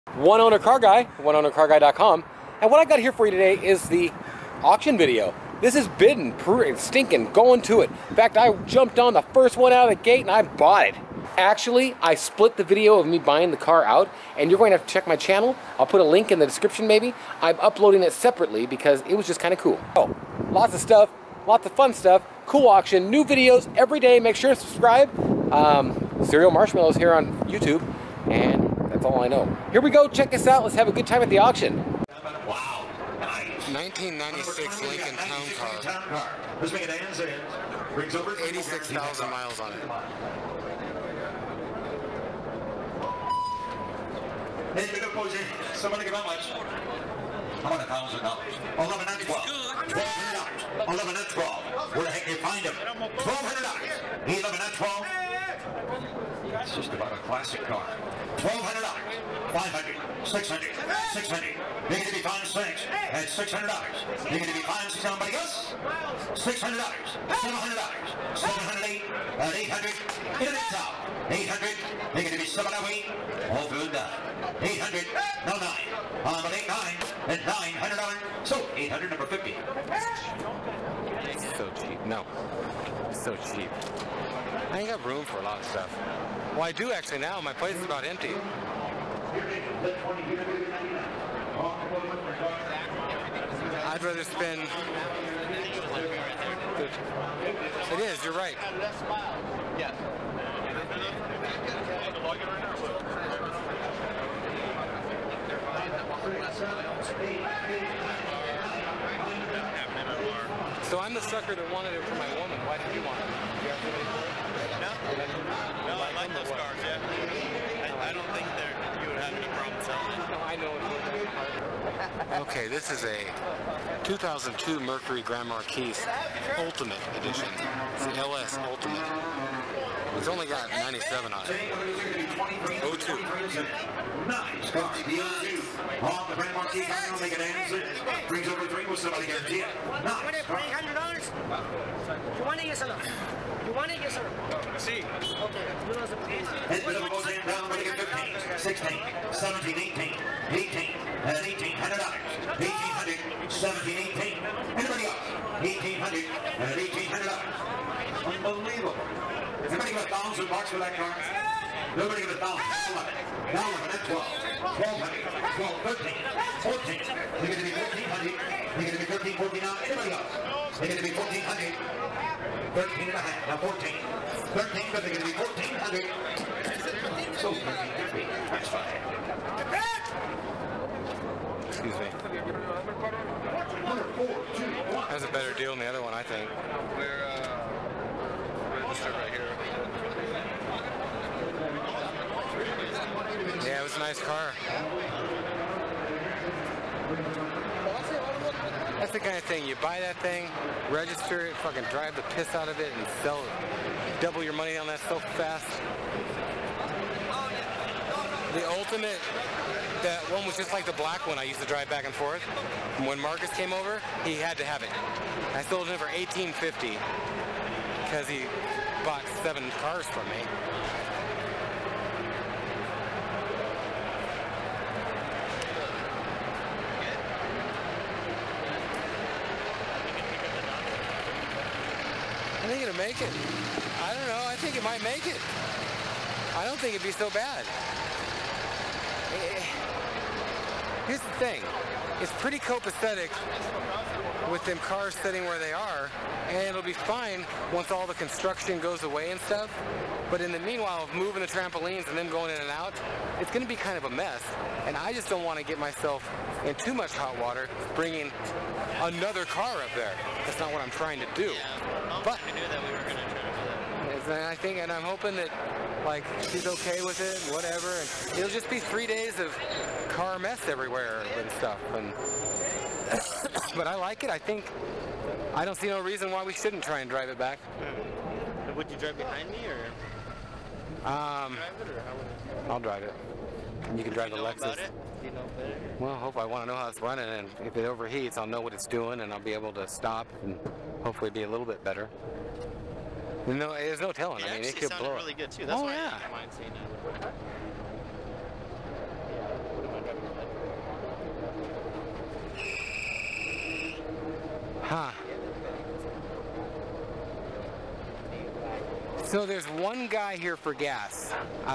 One Owner Car Guy, oneownercarguy.com, and what I got here for you today is the auction video. This is bidding, stinking, going to it. In fact, I jumped on the first one out of the gate and I bought it. Actually, I split the video of me buying the car out, and you're going to have to check my channel. I'll put a link in the description maybe. I'm uploading it separately because it was just kind of cool. Oh, lots of stuff, lots of fun stuff, cool auction, new videos every day. Make sure to subscribe. Cereal Marshmallows here on YouTube, and that's all I know. Here we go, check this out. Let's have a good time at the auction. Wow, nice. 1996 Lincoln Town Car. Let's make it ends in. Brings over 86,000 miles on it. Hey, good up, Jose. Somebody give how much? How about $1,000? 11 and 12. $1,200. 11 and 12. Where the heck do you find them? $1,200. 11 and 12. It's just about a classic car. $1,200. 500. 600. 600. Make it to be found 6 at $600. Make it to be found somebody else. $600. $700. 708 at 800. Get it top. 800. Make it to be 708. All good done. 800. No 9. But 8 9 and $900. So 800 number 50. So cheap. No. So cheap. I ain't got room for a lot of stuff. Well, I do actually now. My place is about empty. I'd rather spend... It is, you're right. Yes. So I'm the sucker that wanted it for my woman. Why did you want it? No, I like those cars, yeah. I don't think you would have any problem selling it. No, I know it's okay, this is a 2002 Mercury Grand Marquis Ultimate Edition. It's the LS Ultimate. It's only got 97 on it. 02. Nice car. On the Grand Marquis car, make it ends. Brings over 3. Will somebody guarantee it? Nice car. $300? You want it, yes or no? You want it, yes or no? See. Okay, you know Head to the goes in down, make it 15, 16, 17, 18, 18, and $1,800. 1,800, 17, 18. Anybody else? 1,800 and $1,800. Unbelievable. Anybody got $1,000 for that car? Nobody got $1,000. 11. Now 11 and 12. 1,200. 12, 13, 14. Make it to be 1,400. Make it to be 13, 14 now. Anybody else? Make it to be 1,400. 13 and a half. Now 14. 13, but they're going to be 1,400. So 1,350. That's fine. Excuse me. That's a better deal than the other one, I think. We're registered right here. Yeah, it was a nice car. That's the kind of thing, you buy that thing, register it, fucking drive the piss out of it, and sell it. Double your money on that so fast. The Ultimate, that one was just like the black one I used to drive back and forth. And when Marcus came over, he had to have it. I sold it for $1,850 because he bought 7 cars from me. I think it'll make it. I don't know. I think it might make it. I don't think it'd be so bad. Here's the thing. It's pretty copacetic with them cars sitting where they are, and it'll be fine once all the construction goes away and stuff. But in the meanwhile of moving the trampolines and them going in and out, it's going to be kind of a mess. And I just don't want to get myself in too much hot water bringing another car up there. That's not what I'm trying to do. But I think, and I'm hoping that like she's okay with it, whatever. And it'll just be 3 days of car mess everywhere and stuff. And but I like it. I don't see no reason why we shouldn't try and drive it back. Would you drive behind me or? Drive it, or how would it? I'll drive it. And you can drive the Lexus. About it? Do you know better? Well, hope I want to know how it's running, and if it overheats, I'll know what it's doing, and I'll be able to stop and hopefully be a little bit better. No, there's no telling. I mean, it could blow. Really good too. That's why yeah. I didn't mind seeing it. So there's one guy here for gas.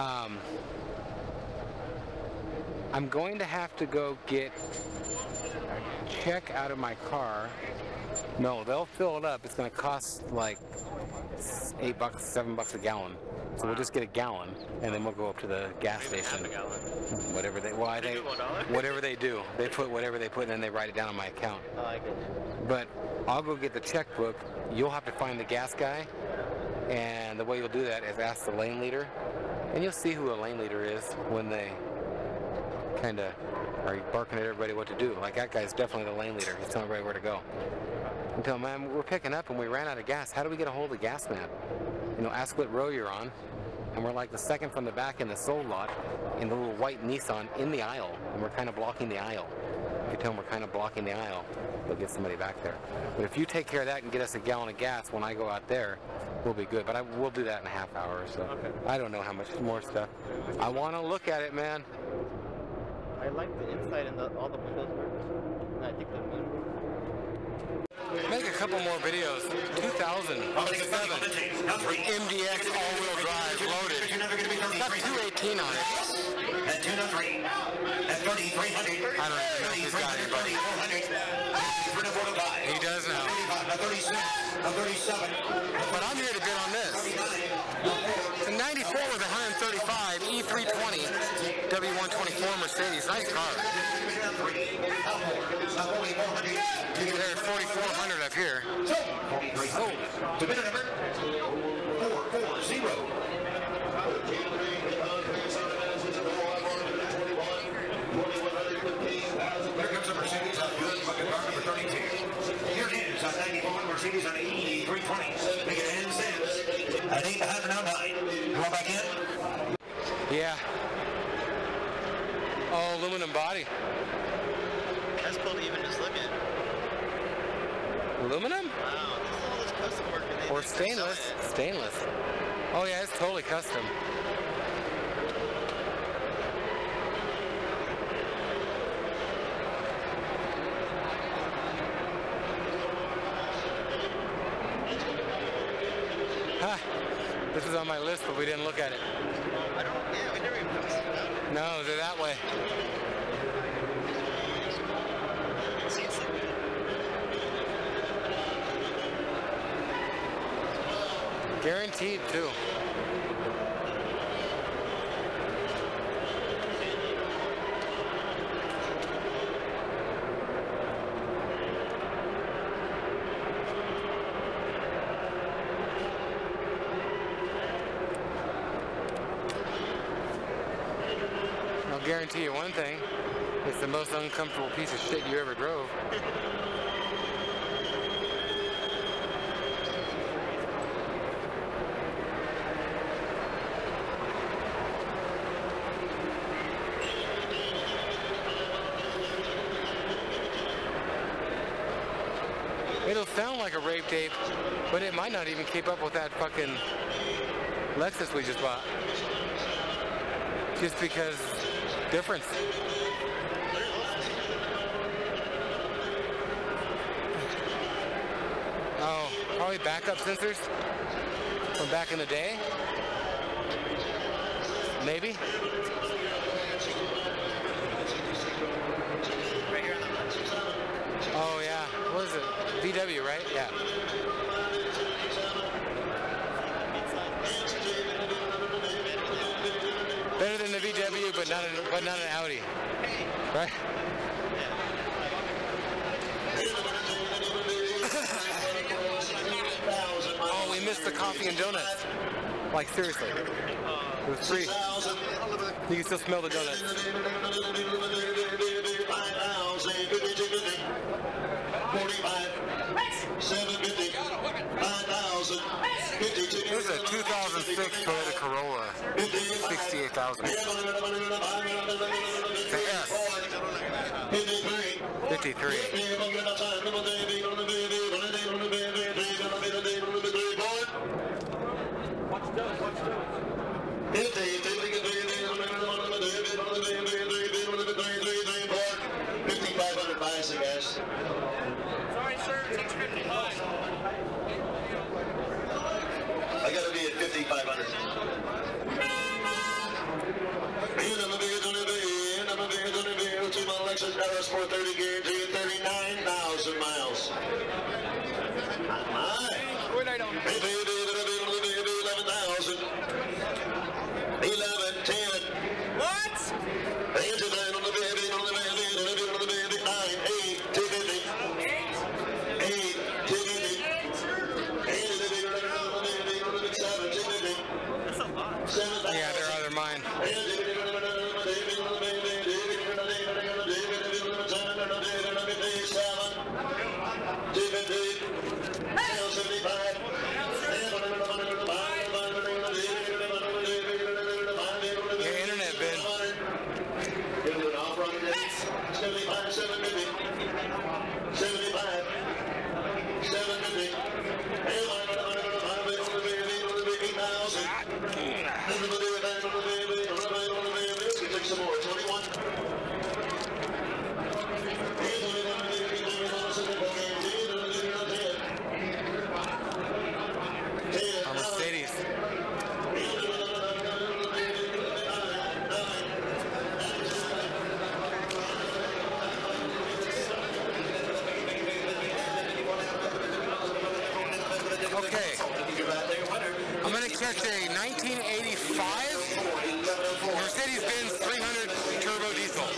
I'm going to have to go get a check out of my car. No, they'll fill it up. It's going to cost like $8, $7 a gallon. So we'll just get a gallon, and then we'll go up to the gas station. Half a gallon. Whatever they, well, I think, whatever they do, they put whatever they put, and then they write it down on my account. Oh, I get you. But I'll go get the checkbook. You'll have to find the gas guy, and the way you'll do that is ask the lane leader, and you'll see who a lane leader is when they kind of are barking at everybody what to do. Like that guy's definitely the lane leader. He's telling everybody where to go. And tell him, man, we're picking up and we ran out of gas. How do we get a hold of the gas man? You know, ask what row you're on. And we're like the second from the back in the sold lot in the little white Nissan in the aisle. And we're kind of blocking the aisle. If you tell them we're kind of blocking the aisle, they'll get somebody back there. But if you take care of that and get us a gallon of gas when I go out there, we'll be good. But we'll do that in a half hour or so. Okay. I don't know how much more stuff. I want to look at it, man. I like the inside and all the windows work. I think the moon. Make a couple more videos. 2007 MDX all-wheel drive loaded. It's got 218 on it. At 203. At 3,300. I don't even know if he's got anybody. He does now. At 36. At 37. But I'm here to bid on this. It's a 94 with 135 E320 W124 Mercedes. Nice car. There's 4,400 up here. Oh. To bid number 440. Here comes the Mercedes on good bucket car number 32. Here it is on 94 Mercedes on E320. Make it end cents. At 8.5 now 9. You want back in? Yeah. Oh, aluminum body. That's cool to even just look at. Aluminum? Wow, this is all this custom work. And they Or just sell stainless. it. Stainless. Oh yeah, it's totally custom. This was on my list, but we didn't look at it. I don't, yeah, we never even noticed that. No, they're that way. Guaranteed, too. I'll guarantee you one thing, it's the most uncomfortable piece of shit you ever drove. It'll sound like a rape tape, but it might not even keep up with that fucking Lexus we just bought. Just because difference. Oh, probably backup sensors from back in the day. Maybe. Right here on the left. Oh yeah, what is it? VW, right? Yeah. Better than the VW, but not an Audi, right? Oh, we missed the coffee and donuts. Like seriously, it was free. You can still smell the donuts. This is a 2006 Toyota Corolla, 68,000. It's an S. 53. $5,500, I guess. Sorry, sir, it's 55. I gotta be at 55. Dallas 430 guaranteed 39,000 miles. My. 11,000. 11, 10. What? 8, 250. 8, 250. 7, 250. That's a lot. 7,000. Yeah, they're out of their mind. Your internet bid. 75, 750. 75, 750. 8,000. Take some more. 21. Our Mercedes. Okay. I'm going to catch a 1985 Mercedes-Benz 300 turbo diesel.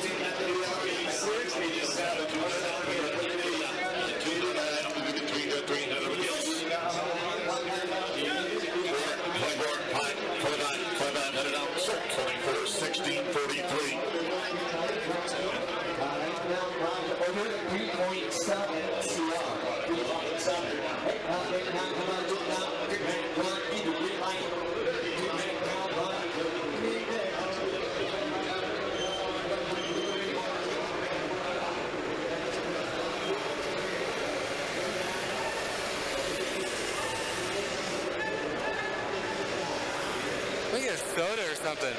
We get a soda or something.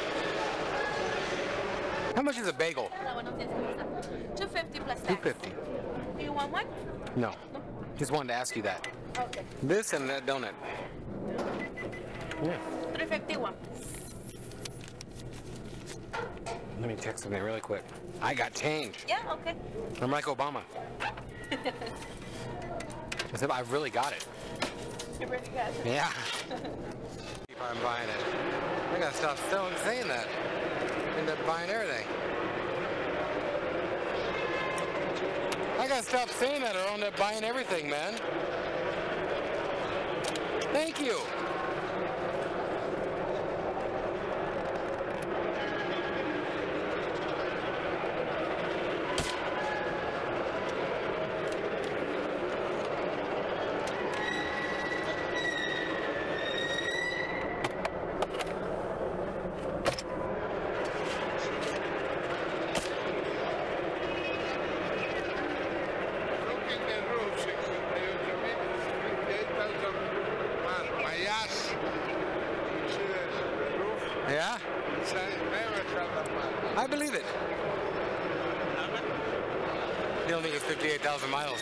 How much is a bagel? Hola, buenos días, ¿cómo está? 250 plus tax. 250. Do you want one? No. Just wanted to ask you that. Okay. This and that donut. Yeah. 351. Let me check something really quick. I got change. Yeah, okay. I'm like Obama. Except I really got it. You really got it. Yeah. If I'm buying it. I gotta stop saying that. End up buying everything. I gotta stop saying that or I'll end up buying everything, man. Thank you. Yeah? I believe it. You don't think it's 58,000 miles?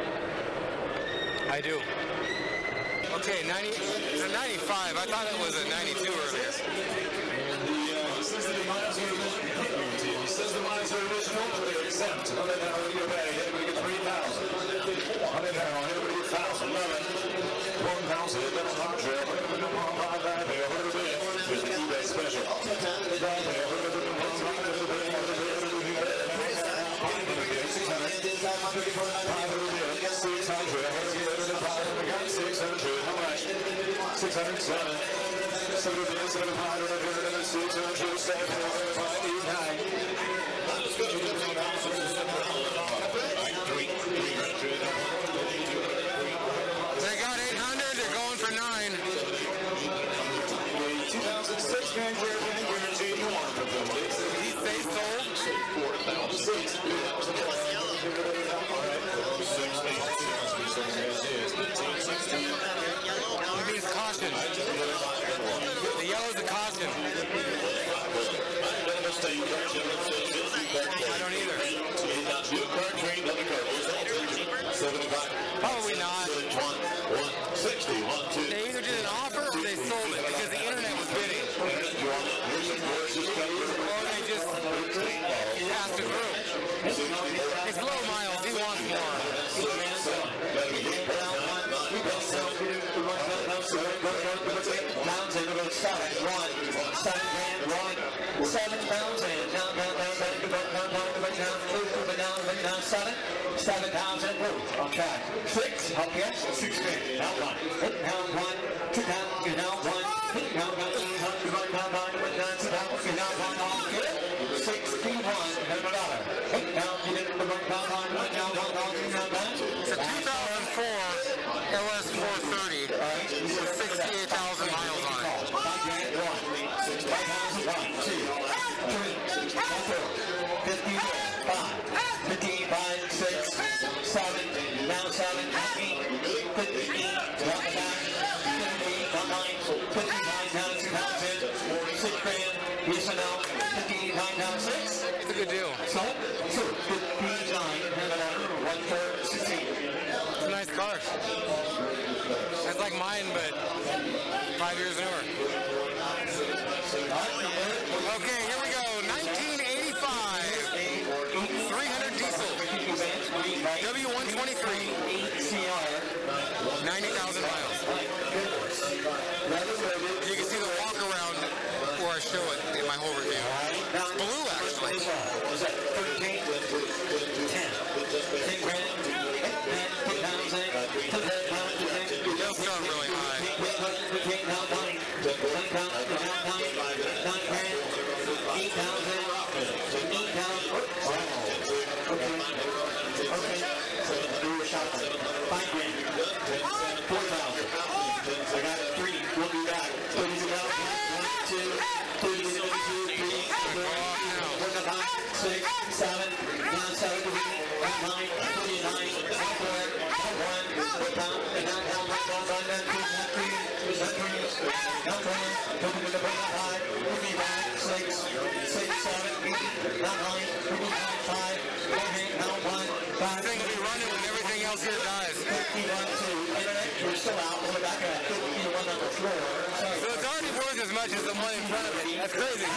I do. Okay, 90, it's a 95. I thought it was a 92 earlier. He says the miles are original, but they're exempt. $100 in your bag, everybody gets 3,000. $100, everybody gets 1,000. 1 pound, so that's hard trail. There's an eBay special. They got 800, they're going for 9. 2006 Grand Guarantee you want to put this. He say sold? 4,000. It means caution. The yellow's a caution. I don't either. Probably not. They either did an offer or they sold it because the internet was bidding. Or they just passed it through. 7,000. On track. 6. Up here. 6 grand. Now 1. Now 1. 2 down. Now 1. Now 1. 800. Now 1. 1,000. Now 1. All good. 61. Now you did the 1. Now 1. Now 1. It's a 2004 LS 430 with 68,000 miles on it. 5 grand. 1. 5,000. 1. 2. 3. 4. 50. 5. 15. 5. 6. 7. Now 7. 8. 58. Drop it back. 58. Now 9. 59. Now 2,000. 6 grand. Yes or no? 58. Now 6. It's a good deal. So, 59. 1 4 16. It's a nice car. It's like mine, but 5 years newer. Okay, here we go. 1985. 300 diesel. W123. 90,000 miles. You can see the walk around where I show it in my whole review. It's blue, actually. Was that 13? 10. 10 grand. 10,000. They'll start really high. 4,000. I got 3. We'll be back. 1, 2, 3, 6, 7, 7, 9, 29, This thing will be running when everything else here dies. We're still out. We're back at 51 on the floor. So it's already worth as much as the one in front of it. That's crazy.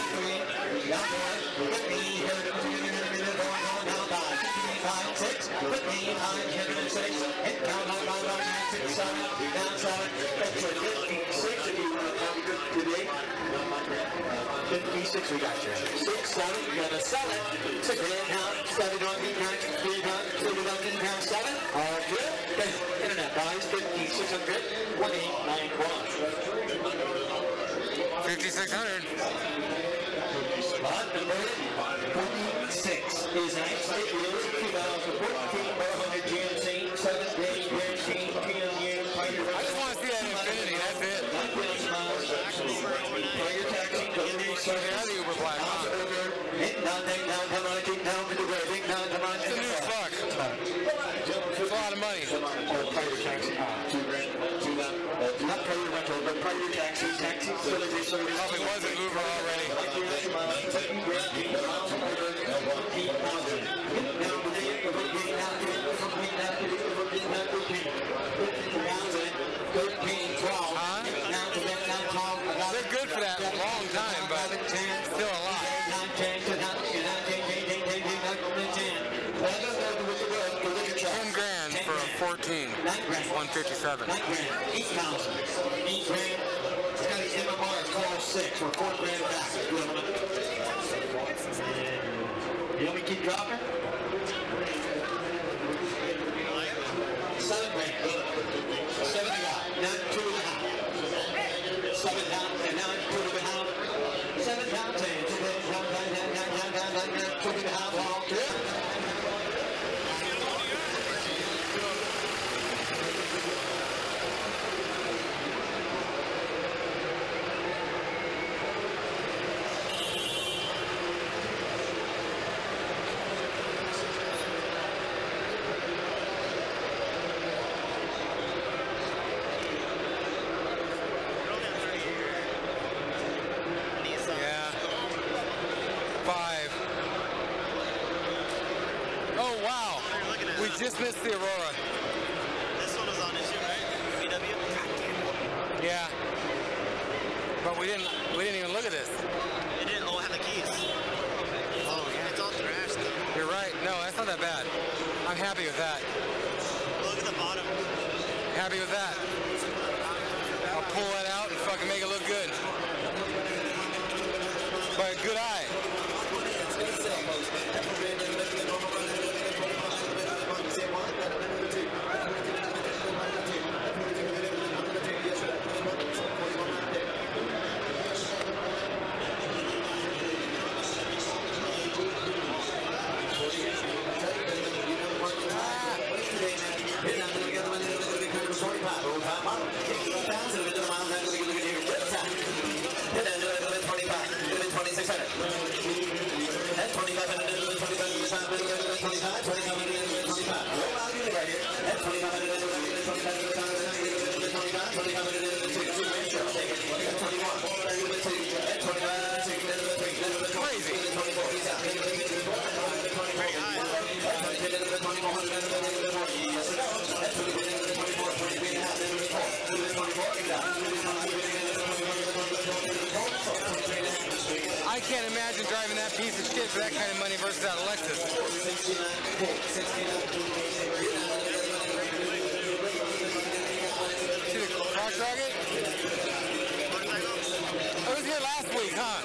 We got you. 6, 7, you're gonna sell it. 6 grand now, 7 on the count, 3 done, 3 done, 7. All good. Internet buys 5,600, 1891. 5,600. Lot number 46 is next. It is 2014 400 GMC, 7-day guarantee, PLU, I just want to see that Infinity. That's it. It's a Uber Black. It's a new fuck. It's a lot of money. Not prior rental, but prior taxi, facility service. Probably was an Uber already. Huh? They're good for that long time, but still a lot. 10 grand for a 14. 157. 8,000. 8 grand. It's got an MMR, it's called 6. We're 4 grand back. You want me to keep dropping? 7 grand. 7 you got. Now 2.5. 7 down, and now 2.5. 7 down, 10. 2.5. All good. Yeah. 5. Oh, wow. We just missed the Aurora. This one was on issue, right? VW? Yeah. But we didn't even look at this. It didn't all have the keys. Oh, yeah. It's all thrashed, though. You're right. No, that's not that bad. I'm happy with that. Look at the bottom. Happy with that. I'll pull that out and fucking make it look good. By a good eye. I can't imagine driving that piece of shit for that kind of money versus that Lexus. See the cross rocket? I was here last week, huh?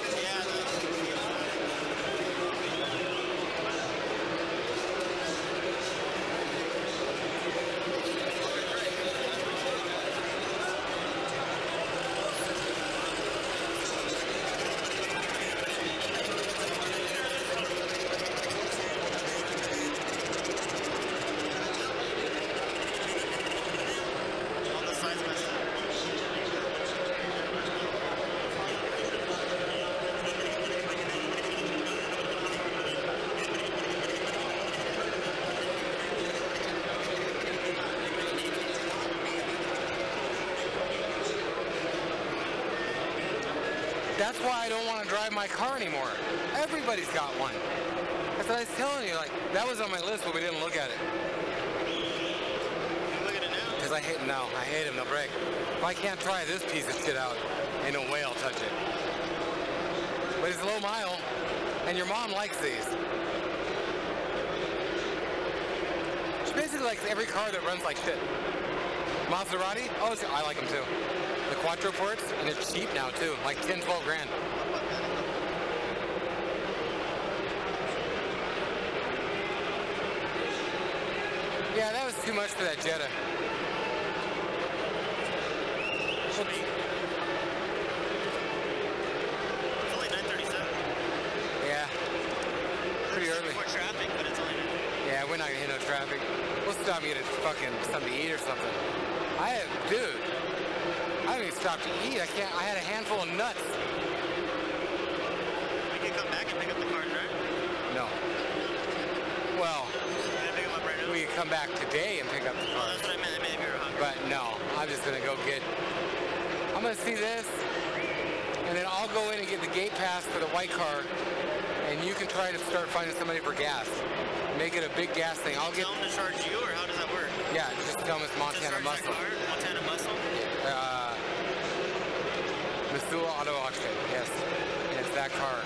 That's why I don't want to drive my car anymore. Everybody's got one. That's what I was telling you. Like, that was on my list, but we didn't look at it. Look at it now. Because I hate them now. I hate them. They'll break. If I can't try this piece of shit out, ain't no way I'll touch it. But it's low mile, and your mom likes these. She basically likes every car that runs like shit. Maserati? Oh, I like them too. The Quattro ports, and it's cheap now too, like 10, 12 grand. Yeah, that was too much for that Jetta. It's only 9:37. Yeah, pretty early. More traffic, but it's only 9:37. Yeah, we're not gonna hit no traffic. We'll stop and get fucking something to eat or something. Dude, I haven't even stopped to eat. I had a handful of nuts. We can come back and pick up the cars, right? No. Well, You gonna pick them up right now? we could come back today and pick up the Oh, car. that's what I meant. I meant if you were hungry. But no, I'm just gonna go I'm gonna see this, and then I'll go in and get the gate pass for the white car, and you can try to start finding somebody for gas. Make it a big gas thing. I'll get. Tell them to charge you, or how does that work? Yeah, just tell them it's Montana Just charge Muscle. my car? Montana Muscle? Missoula Auto Auction, yes. And it's that car.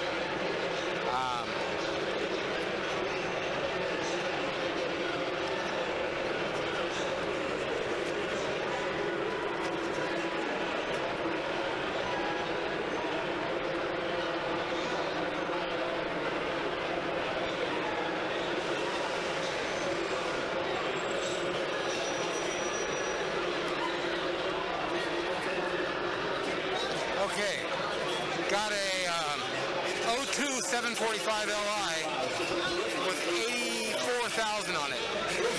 Okay, got a 02 745 Li with 84,000 on it.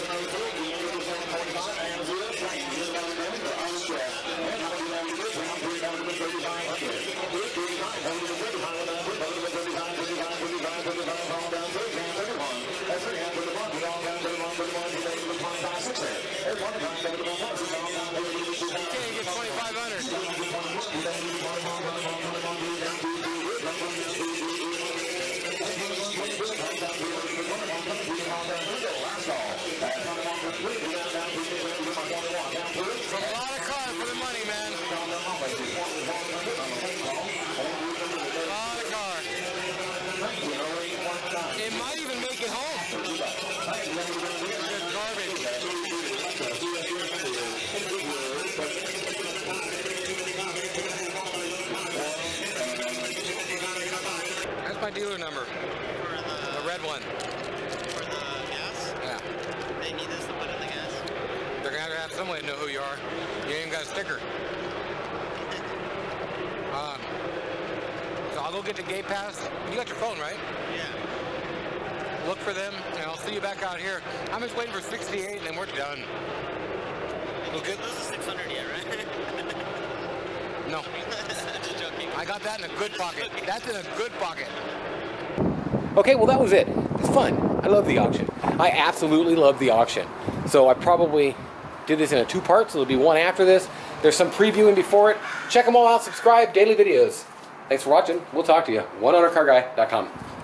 Okay, you get 2,500. It's a lot of cars for the money, man. A lot of cars. It might even make it home. It's garbage. That's my dealer number. For The red one. for the gas? Yeah. They need this to put in the gas? They're gonna have some way to know who you are. You ain't even got a sticker. So I'll go get the gate pass. You got your phone, right? Yeah. Look for them, and I'll see you back out here. I'm just waiting for 68, and then we're done. We'll get. This is 600 yet, right? No, Just joking. I got that in a good pocket. That's in a good pocket. Okay, well that was it. It's fun. I love the auction. I absolutely love the auction. So I probably did this in a 2 parts, so there'll be one after this. There's some previewing before it. Check them all out, subscribe, daily videos. Thanks for watching. We'll talk to you. OneOwnerCarGuy.com.